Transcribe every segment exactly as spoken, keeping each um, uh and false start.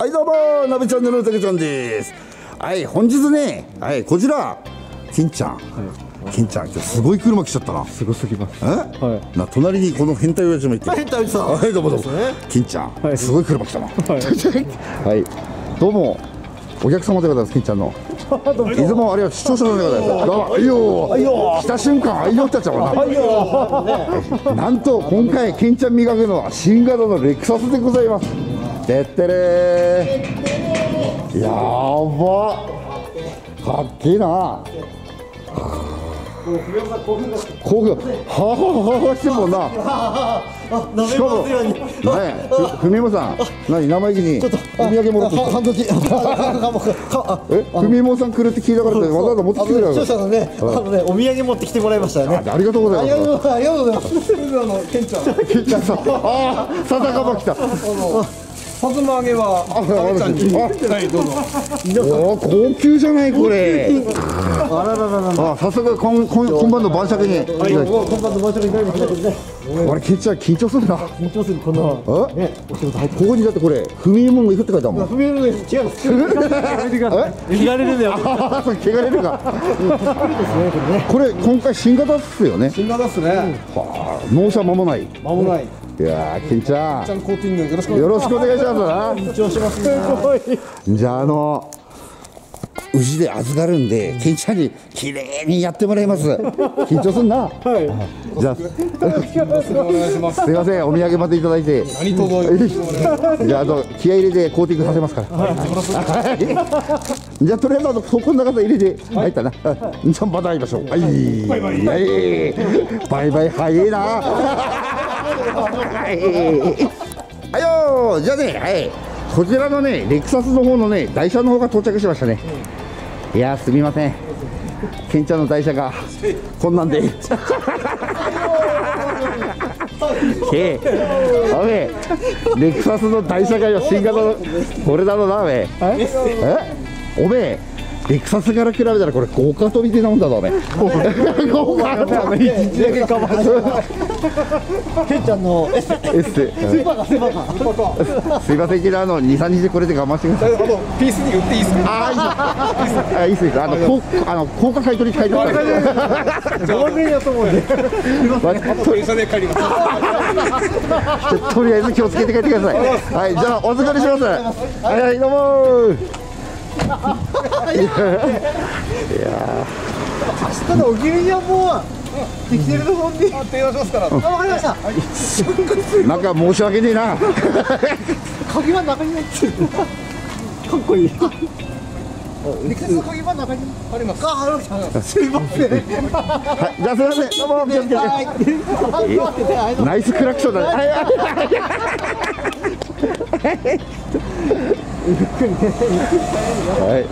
はいどうもなべチャンネルのたけちゃんです。はい、本日ね、はい、こちら金ちゃん、はい、金ちゃん今日すごい車来ちゃったな。 すごすぎます。 え、はい、な隣にこの変態親父もいて、 変態親父さん、 はいどうもどうも、金ちゃん、はい、すごい車来たな。はい、はい、どうもお客様でございます。金ちゃんのいつもあれは視聴者のでございます。どうもはいよー、来た瞬間愛情来たっちゃうな。なんと今回金ちゃん磨くのは新型のレクサスでございます。てってれー、やばかっけえな。興奮ははははしてるもんな。しかもね、ふみもさん、何生意気にお土産もらって半時え、ふみもさん来るって聞いたからわざわざ持ってきてくれる。 視聴者のね、あのね、お土産持ってきてもらいましたよね。 ありがとうございます。 ありがとうございます。あのケンちゃん、 ケンちゃんさん、ああ、笹かま来た。 さつま揚げはあ、はいどうぞ。おお、高級じゃないこれ。 あらららら。 あ、早速今今今晩の晩酌に。 はい、今晩の晩酌になりましたね。 あれ、ケンちゃん緊張するな。 緊張するこのね、お仕事入って。 ここにだってこれふみもんが行くって書いてあるもん。 ふみもん違う。汚れるんだよ。 ああ、そう、汚れるか。 ですね、 これ今回新型っすよね。 新型っすね。 はあ、納車間もない。 間もない。 いやー、ケンちゃん。 ちゃんコーティングよろしくよろしくお願いしますな。 緊張しますね。 じゃあ、あの宇治で預かるんで、ケンちゃんに綺麗にやってもらいます。緊張すんな。はい。じゃあ、 お願いします。 すいません、お土産までいただいて。 何とぞ。 じゃあ、あの気合い入れてコーティングさせますから。はい。じゃあ、とりあえず、あの、ここの中で入れて、入ったな。じゃあ、また会いましょう。はい。バイバイ。はい。バイバイ、早いな。はい。はいよー、じゃあね、はい。こちらのね、レクサスの方のね、台車の方が到着しましたね。いやー、すみません。ケンちゃんの台車がこんなんで。けおめレクサスの台車がよ、新型のこれだろうな、おめえ。おめえレクサスから比べたらこれ豪華飛び出なもんだぞ、おめえ。豪華ケンちゃんのエッセエッセスーパーがスーパーがすいませんけど、あのにさんにちこれで我慢してください。 あのピースに売っていいですか。 ああ、いいです。あのこあの高価買取書いてある。 上手やと思うね。 電車で帰ります。 とりあえず気をつけて帰ってください。はい、じゃあお疲れします。はいはい、どうも。いや明日のお気に入りはもうできてると思うんで電話しますから。 あ、わかりました。 なんか申し訳ねえな。 鍵は中に入ってる。かっこいい。レクサスの鍵は中にあります。あ、ありました。すいません。 はい、じゃあすいません。どうも気をつけて。ナイスクラクションだね。はいはい、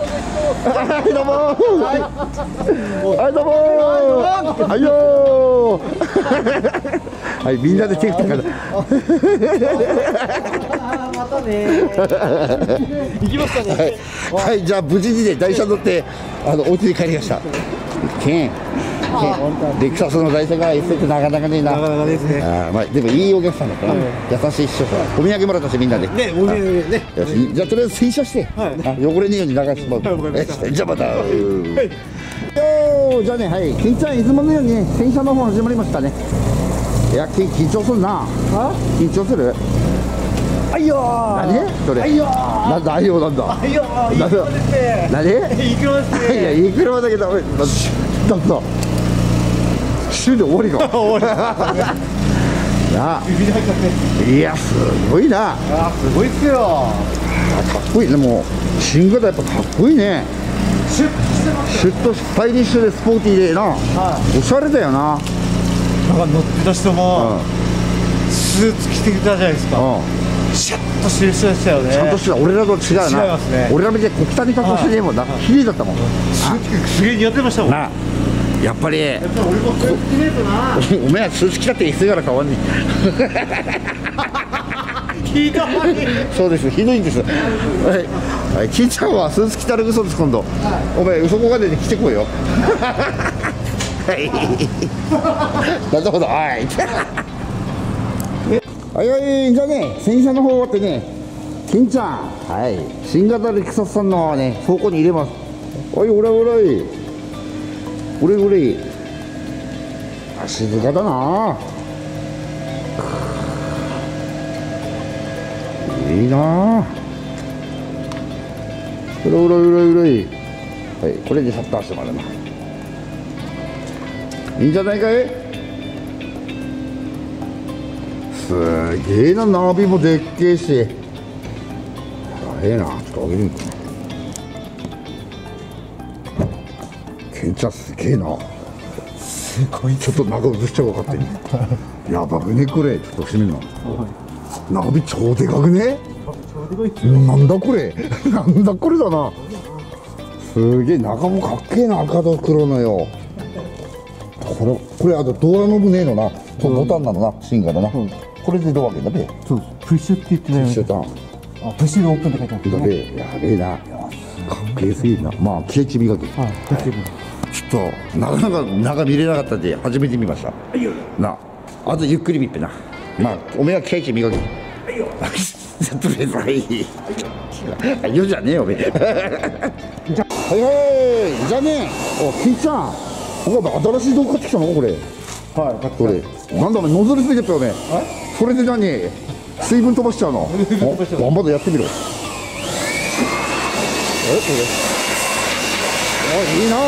どうもはい、どうもはいよー。はい、みんなで手振ったから。 またね。行きましたね。 はい、じゃあ無事にね、台車乗ってあのお家に帰りました。ケンレクサスの台車が一斉ってなかなかねえな。 なかなかですね。 あ、まあ、でもいいお客さんだったな。優しい師匠さん。お土産もらったし、みんなで。 ね、お土産ね。 よし、じゃあとりあえず洗車して、あ、汚れねえように流してもらう。じゃあまた。よー、じゃあね、はい、金ちゃんいつものようにね、洗車の方始まりましたね。いや、緊張するな。緊張する。 はいよー。 何？それ。 はいよー。 なんだ、あいよなんだ。 はいよー。いい車ですね。 何？ いい車ですね。 いや、いい車だけど、おい、だってさ、週で終わりか。終わり。なあ。いや、すごいな。 あ、すごいっすよ。 かっこいいね、もう新型やっぱかっこいいね。 シュッしてます。 シュッとスタイリッシュでスポーティーでな、おしゃれだよな。 なんか乗ってた人もスーツ着てきたじゃないですか。シャッとしてる人でしたよね。 ちゃんとしてた。俺らと違うな。 違いますね。 俺ら見て小汚い格好してねえもんな。綺麗だったもん。 スーツすげえ似合ってましたもん。 なあ、やっぱりやっぱ俺もこう着ねえとな。 お前はスーツ着たっていつから変わんねえ。 ひどい。 そうです、ひどいんです。はい、はい、金ちゃんはスーツ着たら嘘です、今度。お前嘘こがで着てこいよ。はい。なるほど、はい。はいはい、じゃあね、洗車の方終わってね、 金ちゃん、はい、新型レクサスさんのね倉庫に入れます。おい、おらおらい、おれおれ、あ、静かだな。いいな。うらうらうらうらい。はい、これでシャッターしてもらうな。いいんじゃないかい。すげえな、ナビもでっけえし。ええな、ちょっと上げるんかな。ケンちゃんすげえな。 すごい。 ちょっと中映しちゃうか勝手に。やばくねこれ。ちょっと閉めるな。ナビ超でかくね。なんだこれ。なんだこれだな。すげえ、中もかっけえな、赤と黒のよ。これこれあとドアノブねえのな。このボタンなのな、シンガーだな。これでどうわけだべ。 そうプッシュって言ってたよね。 プッシュターンあ、プッシュのオープンって書いてあるだべ。やべえな。かっけえすぎるな。まあ気合い磨き。 はい、プッシュのちょっとなかなか中見れなかったんで初めて見ましたな。あとゆっくり見っぺな。まあおめえは気合い磨き。とりあえずはいはいよじゃねえよおめえ。はいはいじゃあね。お金ちゃん、お前新しい道具買ってきたのこれ。 はい、 これなんだお前ノズルついてったよね。それで何水分飛ばしちゃうの。お頑張ってやってみろ。えこれあ、いいな。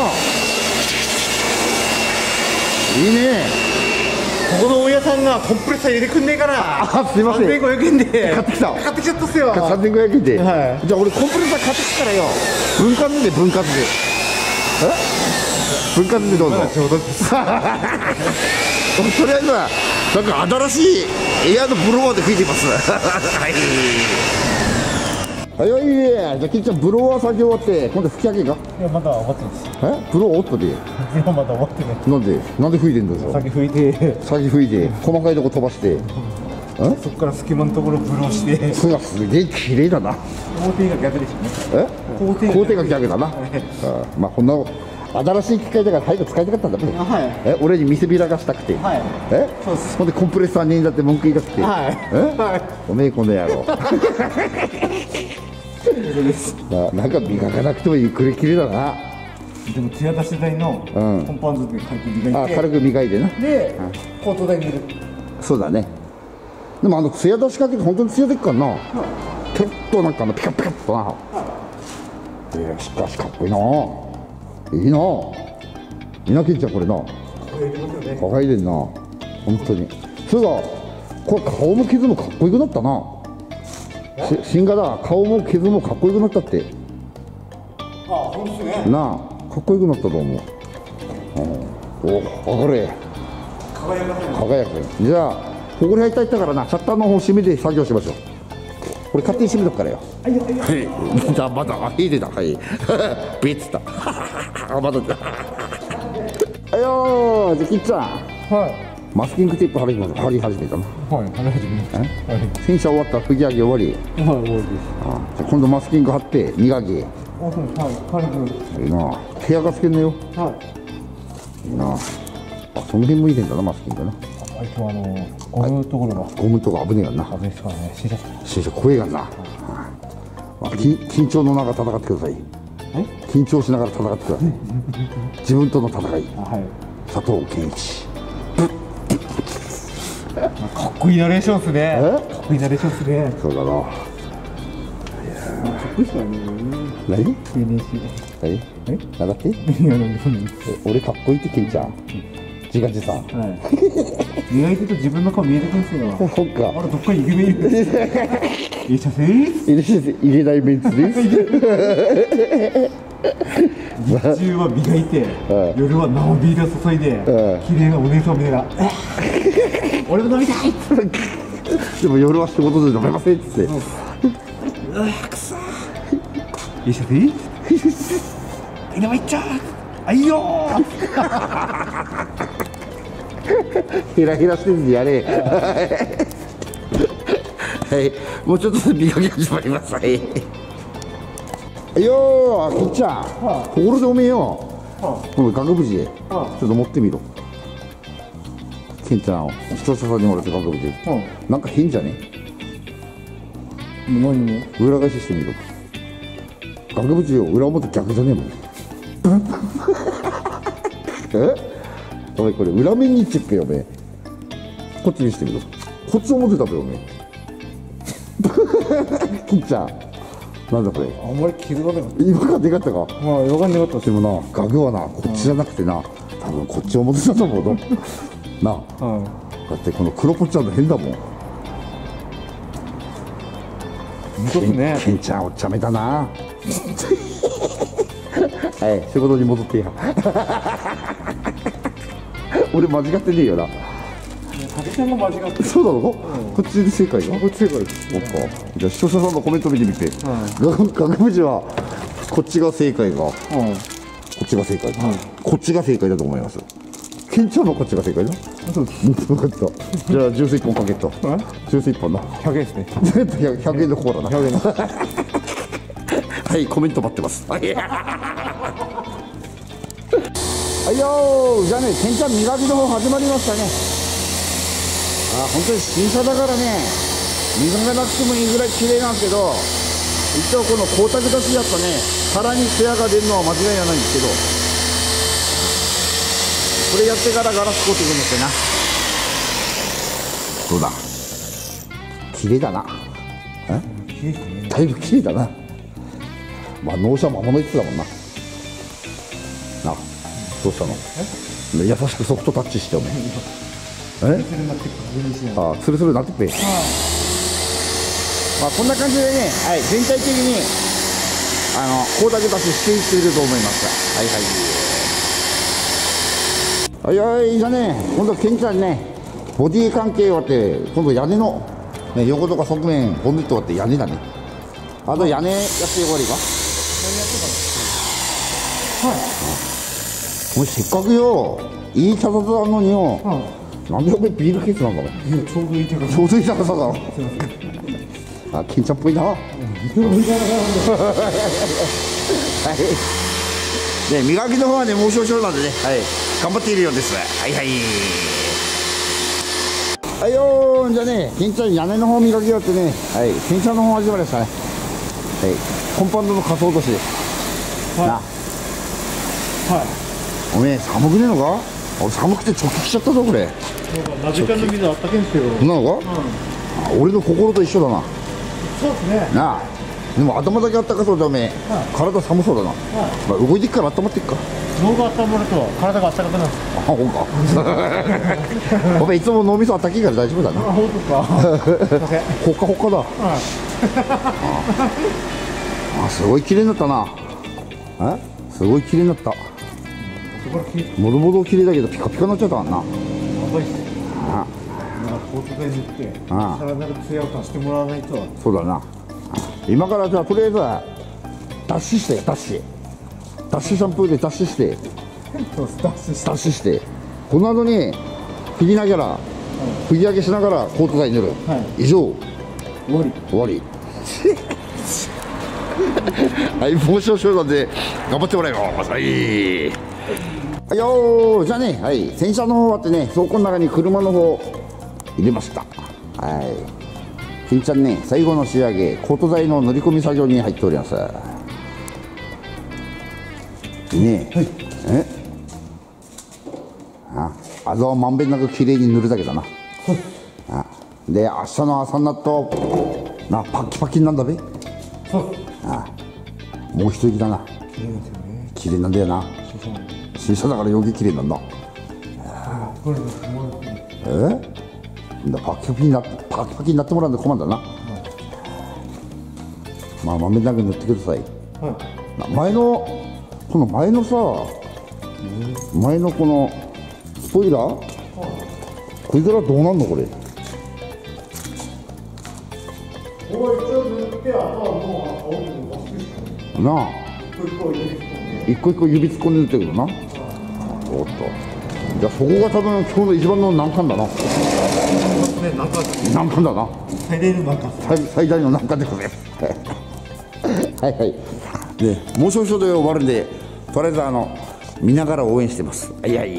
いいね。 ここの大家さんがコンプレッサー入れてくんねえからあ、すいません。 さんぜんごひゃくえんで買ってきた。 買ってきちゃったっすよ。 さんぜんごひゃくえんで。 はい、 じゃあ俺コンプレッサー買ってきたからよ。分割で分割で。え？分割でどうぞ。 ちょうどです。 とりあえずはなんか新しいエアのブロワーで吹いてます。はいはいはい。じゃあ金ちゃんブロワー作業終わって今度吹き上げか。 いや、まだ終わってないです。 え？ブロワーおっとで。 いや、まだ終わってない。 なんでなんで吹いてんだよ。 先拭いて、 先吹いて細かいとこ飛ばして。 そこから隙間のところブローして。 それがすげえ綺麗だな。 工程が逆でしょね。 え？工程が逆だな。あまあこんな新しい機械だから早く使いたかったんだね。 はい。 え俺に見せびらかしたくて。 はい。 え？ そうです。 ほんでコンプレッサーねえんだって文句言いたくて。 はい。 え？ はい。 おめえこの野郎。ななんか磨かなくてもいいくれきれだな。 でも艶出し台のコうんンパウンドで軽く磨いて、 あ軽く磨いてな。 でコート台に入れる。 そうだね。でもあの艶出しかけて本当に艶出っからな。ちょっとなんかあのピカピカっとな。えー、しかしかっこいいな。いいな。いなけんちゃんこれな。輝いてんな。本当に。そうだ。これ顔も傷もかっこよくなったな。し新型顔も傷もかっこよくなったって。 あ、ほんとね。 なあかっこよくなったと思う。うん、お分かれ。 輝かせる。 輝く。じゃあここに入ったったからな、シャッターの方閉めて作業しましょう。これ勝手に閉めとくからよ。 はいはいはい。 はい。じゃあまだあいいでだ。はい。ビッツだ。あまだだ。はいよー。じゃあキッちゃん。 はい。 マスキングテープ貼り貼り始めたな。 はい。貼り始めました。はい。 洗車終わったら拭き上げ終わり。 はい、終わりです。 あじゃあ今度マスキング貼って磨き。いあ、そうです。はい。軽く。 いな。部屋がつけんのよ。 はいいな。あその辺もいいんだなマスキングな。 い。あいつはあのゴムところがゴムとか危ねえがな。 危ないですからね。死者。 新車怖えがな。まあ、緊緊張の中戦ってください。緊張しながら戦ってください。自分との戦い。 あ、はい。 佐藤健一。 かっこいいナレーションっすね。 えかっこいいナレーションっすね。 そうだな。 かっこいいっすよね。 何？ 丁寧し。 何？ え？ なんだって？ いや、なんでそんなに。 え俺かっこいいってケンちゃん。自画自賛。 はい。磨いてると自分の顔見えてくるんですよ。 そっか。 あれどっかにイケメンいる。いい写真。 入れ入れないメンツです。 日中は磨いて、夜は生ビールを注いで、綺麗なお姉さんを見ながら、俺も飲みたい。 でも夜は仕事で飲めませんっつって。 うわくそ。いい写真。でもいっちゃう。あいいよー。 ヘラヘラしてんでやれ。はい、もうちょっとで磨き始まります。はい。よー、きっちゃん。ところでおめえよ。この額縁、ちょっと持ってみろ。けんちゃんを視聴者さんにもらって額縁。なんか変じゃね？ 何も裏返ししてみろ。額縁を裏表逆じゃねえもん。えお前これ裏面にチップよおめえ。こっちにしてみろ。こっち表だべよおめえ。きっちゃんなんだこれ。 あんまり気づかなかっ今からでかったか。 た。まあよかんなかったしでもな額はなこっちじゃなくてな多分こっち表だと思うのなあ。 はだってこの黒ポッチャの変だもん。 い本当ですね。 ケンちゃんお茶目だな。はい仕事に戻ってや。俺間違ってねえよな。 竹ちゃんが間違ってそうなの、こっちで正解か。 こっち正解です。 そっか。じゃあ視聴者さんのコメント見てみて、額縁はこっちが正解か、こうんっちが正解か、こっちが正解だと思います。ケンちゃんのこっちが正解だ。 そうです。 分かった。じゃあジュースいっぽんかけっと。ジュースいっぽんな。 ひゃくえんですね。 ひゃくえんのコーラな。 ひゃくえんです。 はいコメント待ってます。はいはいよー。じゃあねケンちゃん磨きの方始まりましたね。あ本当に新車だからね磨かなくてもいいぐらい綺麗なんですけど、一応この光沢出しやったね腹に艶が出るのは間違いはないんですけど、これやってからガラスコーティングのってな。そうだ綺麗だな。え綺麗ですね。 だいぶ綺麗だな。まあ納車魔物言ってたもんな。なあどうしたの。優しくソフトタッチしておめえ。えあツルツルなってくれ。まあこんな感じでね、はい、全体的にあの光沢出ししていっていると思います。はいはいはいはい。じゃあね今度ケンちゃんねボディ関係終わって今度屋根の、ね、横とか側面ボンネット終わって屋根だね。あと屋根やって終わりか。はい。もうせっかくよいい脚立あんのによ、なんでおめえビールケースなんかお前。 いやちょうどいい手が。 ちょうどいい高さだろ。あ、ケンちゃんっぽいな。はい。ね、磨きの方はね、もう少々なんでね、はい、頑張っているようです。はいはい。はいよー、じゃあね、ケンちゃん屋根の方磨きよってね、はい、ケンちゃんの方始まりましたね。はい、コンパウンドの仮装落とし。 はい。 な。 はい。 おめえ寒くねえのか。俺寒くて直撃しちゃったぞこれ。 なぜかの水あったけんですよ。 そんなのか、あ俺の心と一緒だな。 そうですね。 なあでも頭だけあったかそうだおめえ、体寒そうだな、まあ、動いてっから温まってっか。 脳が温まると体が温かくなるんです。 あほんかおめえいつも脳みそあったけえから大丈夫だな。 あ本当ですか。すいません。 ほかほかだ。 はい。 あすごい綺麗になったな。えすごい綺麗になった。 これきもろもろ綺麗だけどピカピカになっちゃったからな。 やばいっすね。 あなんか交通剤塗ってああ体の艶を足してもらわないと。 そうだな。今からじゃあとりあえずは脱脂して脱脂脱脂シャンプーで脱脂してそうです。ダッシュして。 脱脂してこの後に振りながら振り上げしながらコート剤塗る、 は以上終わり。 終わりはいもう少々なんで頑張ってもらいます。はいはいよー。じゃあね、はい、洗車の方はってね倉庫の中に車の方入れました。はいケンちゃんね最後の仕上げコート剤の塗り込み作業に入っております。ねえ、はい、えああざをまんべんなくきれいに塗るだけだな。あで明日の朝になるとなパッキパキになんだべ。あもう一息だな。 綺麗ですよね。 きれいなんだよな。新車だから余計きれいなんだ。 これもうえだパキパキになってパキパキになってもらうんで困るんだな。まあまんべんなく塗ってください。 はな前のこの前のさ前のこのスポイラーこれからどうなんのこれ。 い。ここ一応塗ってあとはもう青いのバスですかね。 なあこれこう入れてきたんで。 一個一個指突っ込んで塗ってくるな。おっとじゃあそこが多分今日の一番の難関だな。 ね、なんか難関だな。 最大のなんか最最大の難関でございますはいはいでもう少々で終わるんでとりあえずあの見ながら応援してます。はいはい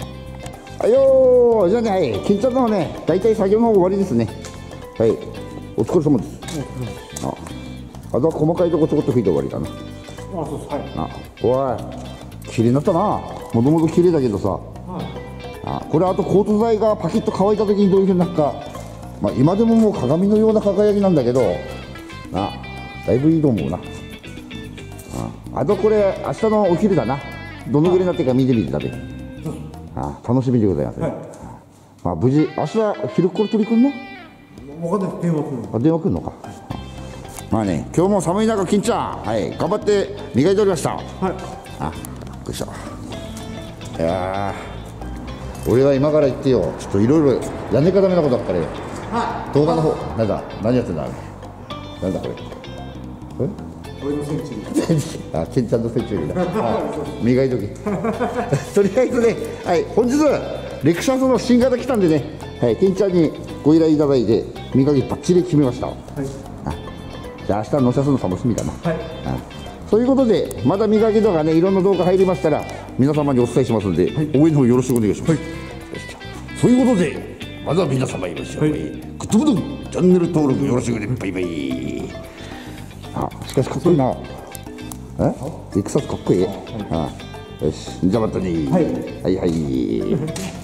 はいよー。じゃあねはいケンちゃんの方ね大体作業の終わりですね。はい終お疲れ様です。ああとは細かいとこちょこっと拭いて終わりかな。 あ、そうです。はい。 あおい綺麗になったな。もともと綺麗だけどさ、 はい。 あこれあとコート剤がパキッと乾いた時にどういうふうになるか、まあ、今でももう鏡のような輝きなんだけどな、だいぶいいと思うな。ああとこれ明日のお昼だな。どのぐらいになってるか見てみて食べる。あ楽しみでございます、 はい。 まあ、無事明日昼これ取り組むの。 わかんない。電話来るの。 あ電話来るのか、まあね今日も寒い中金ちゃん、はい、頑張って磨いておりました。 はい。 あびっくりした。いやー俺は今から言ってよ、ちょっといろいろやんねかダメなことばっかりよ。 は動画の方なんだ何やってんだなんだこれえい。俺のセンチュあ、ケンちゃんのセンチュリーだ。磨いとき。とりあえずね、はい、本日レクシャーズの新型来たんでね、はい、ケンちゃんにご依頼いただいて磨きバッチリ決めました。 はい。 あじゃあ明日乗せすの楽しみだな。 はい。 あそういうことでまた磨きとかねいろんな動画入りましたら皆様にお伝えしますので、はい、応援の方よろしくお願いします。はい、そういうことでまずは皆様よろしく、はい、グッドボタンチャンネル登録よろしくね。バイバイ。あしかしかっこいいな。えエクサスかっこいい。あよしじゃあまたね。はいはいはい。